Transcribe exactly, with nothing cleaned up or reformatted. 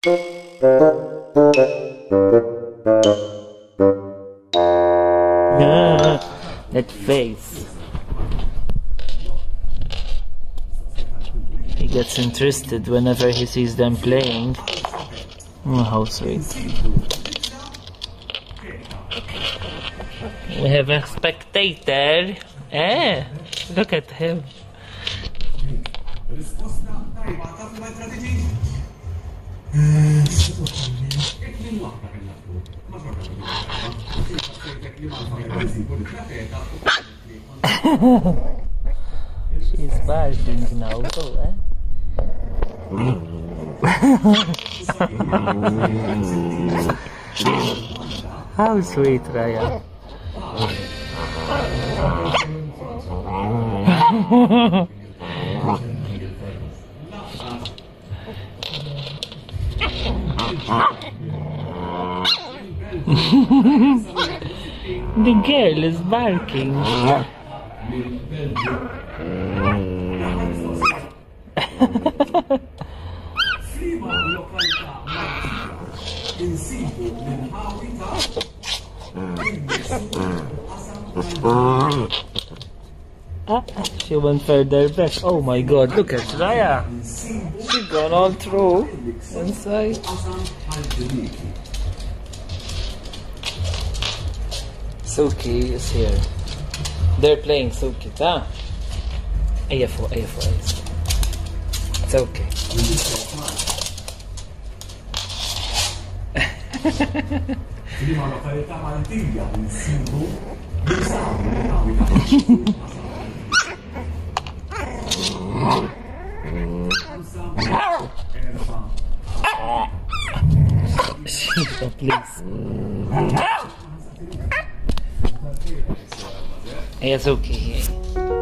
That face. He gets interested whenever he sees them playing. Oh, how sweet. We have a spectator. Eh, look at him. She's barking now, oh, eh? How sweet, Raya. The girl is barking. Ah, she went further back. Oh my god, look at Raya. She's gone all through inside. Suki is here. They're playing Suki, huh? A F O, A F O, it's okay. Shiva, please. It's okay.